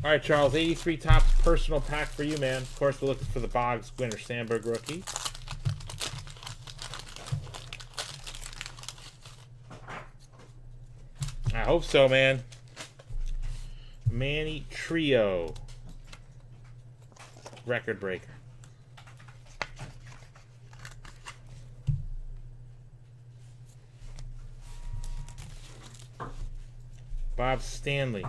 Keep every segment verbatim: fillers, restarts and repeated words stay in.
All right, Charles, eighty-three Topps personal pack for you, man. Of course, we're looking for the Boggs Winter Sandberg rookie. I hope so, man. Manny Trio. Record breaker. Bob Stanley.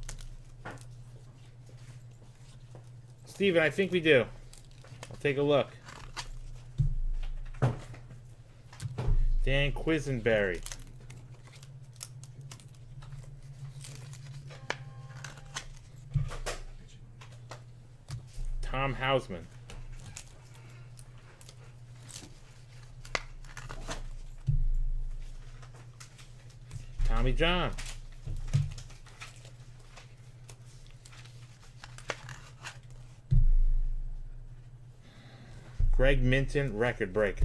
Steven, I think we do. I'll take a look. Dan Quisenberry. Tom Hausman. Tommy John. Greg Minton, record breaker.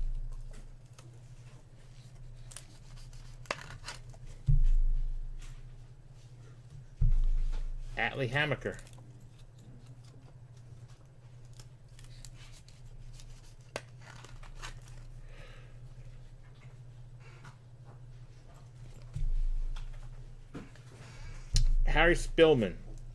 Atlee Hammaker. Harry Spillman.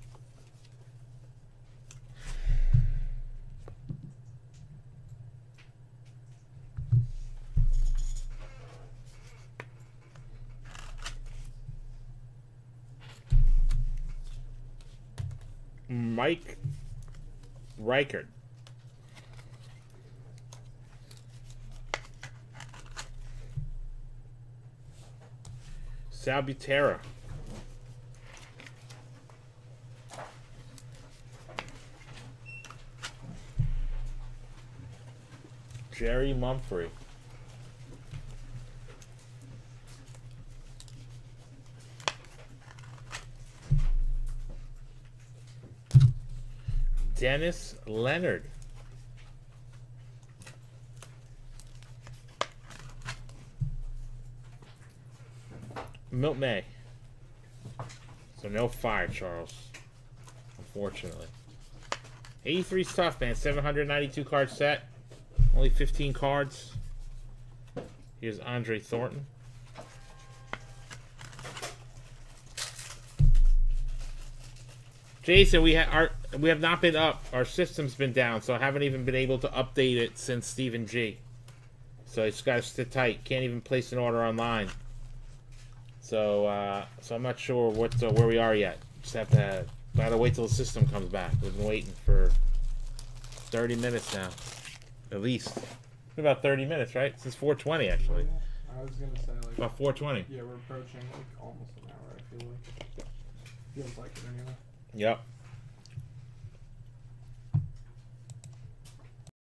Mike Reichert. Sal Butera. Jerry Mumphrey. Dennis Leonard. Milt May. So no fire, Charles. Unfortunately. eighty-three stuff, man. seven hundred ninety-two card set. Only fifteen cards. Here's Andre Thornton. Jason, we have our we have not been up. Our system's been down, so I haven't even been able to update it since Stephen G. So it's got to sit tight. Can't even place an order online. So uh, so I'm not sure what uh, where we are yet. Just have to gotta wait till the system comes back. We've been waiting for thirty minutes now, at least. About thirty minutes, right? Since four twenty, actually. Yeah, I was gonna say like about four twenty. Yeah, we're approaching like almost an hour. I feel like feels like it anyway. Yep.